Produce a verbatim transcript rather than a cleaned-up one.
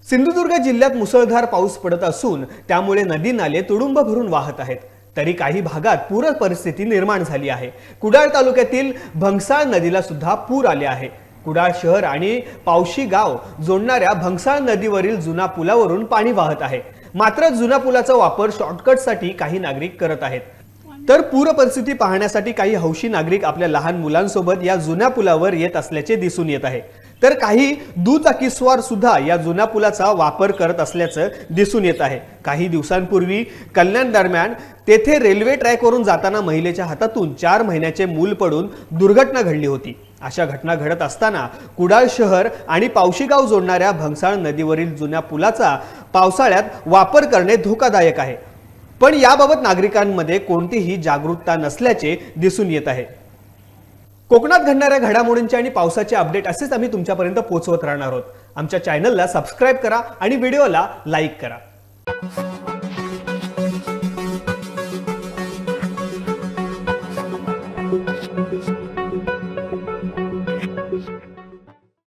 सिंधुदुर्ग जिल्ह्यात मुसळधार पाऊस पडत असून त्यामुळे नदी नाले तुडुंब भरून वाहत आहेत। तरी काही भागात पूर परिस्थिती निर्माण झाली आहे। कुडाळ तालुक्यातील भंगसाळ नदीला सुद्धा पूर आले आहे। कुडाळ शहर आणि पावशी गाव जोडणाऱ्या भंगसाळ नदीवरील जुना पुलावरून पाणी वाहत आहे। मात्र जुना पुलाचा वापर शॉर्टकटसाठी काही नागरिक करत आहेत। तर पूर परिस्थिती पाहण्यासाठी काही हौशी नागरिक आपल्या लहान मुलांसोबत या जुन्या पुलावर येत असल्याचे दिसून येत आहे। तर काही दुचाकीस्वार सुद्धा या जुन्या पुलाचा वापर करत असल्याचे दिसून येत आहे। काही दिवसांपूर्वी कल्याण दरम्यान तेथे रेल्वे ट्रॅकवरून जाताना महिलेच्या हातातून चार महिन्याचे मूल पडून दुर्घटना घडली होती। अशा घटना घडत असताना कुडाळ शहर आणि पावशीगाव जोडणाऱ्या भंगसाळ नदीवरील जुन्या पुलाचा पावसाळ्यात वापर करणे धोकादायक आहे। पण याबाबत नागरिकांमध्ये कोणतीही जागरूकता नसल्याचे दिसून येत आहे। कोकणात घडणाऱ्या घडामोडींचे आणि पावसाचे अपडेट असेच आम्ही तुमच्यापर्यंत पोहोचवत राहणार आहोत। आमच्या चॅनलला सबस्क्राइब करा आणि व्हिडिओला लाईक करा।